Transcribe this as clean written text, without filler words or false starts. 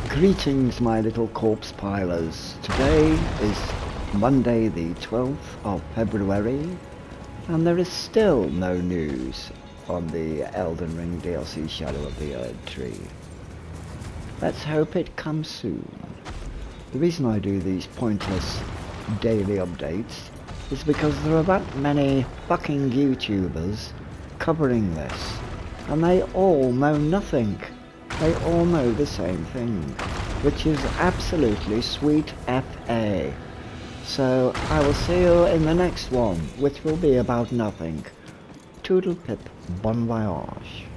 Greetings, my little corpse pilers. Today is Monday the 12th of February, and there is still no news on the Elden Ring DLC Shadow of the Erdtree. Let's hope it comes soon. The reason I do these pointless daily updates is because there are that many fucking YouTubers covering this, and they all know nothing. They all know the same thing, which is absolutely sweet FA. So I will see you in the next one, which will be about nothing. Toodle pip, bon voyage.